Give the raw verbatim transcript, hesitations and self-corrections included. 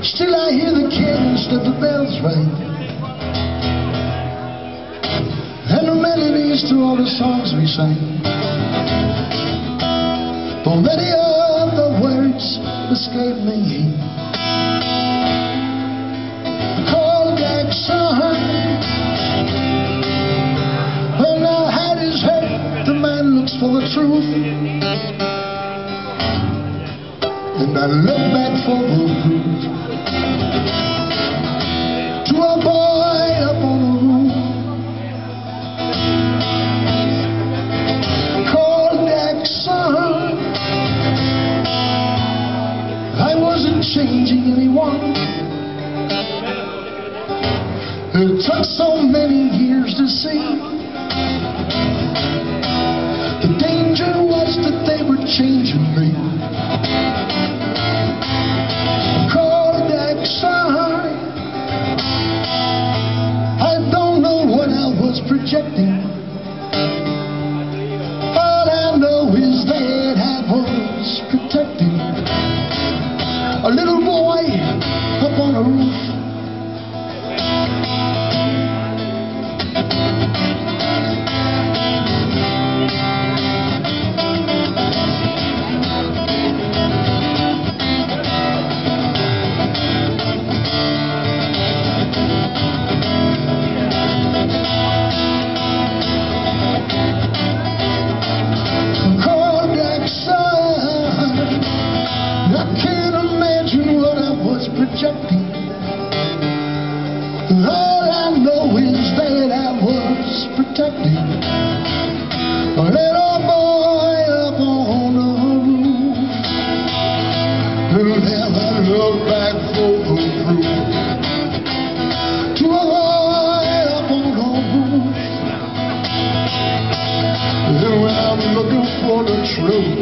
Still I hear the carols that the bells ring, and the melodies to all the songs we sing. For many of the words escape me. Call back son, when the hat is hurt, the man looks for the truth, and I look back for the proof. To a boy up on the roof, called back son, I wasn't changing anyone. It took so many years to see. The danger was that they were changing me. Called back son, I don't know what I was projecting. All I know is that I was protecting a little boy up on a roof. Projecting. All I know is that I was protecting a little boy up on the roof. And then I look back for the proof. To a boy up on the roof. And when I'm looking for the truth,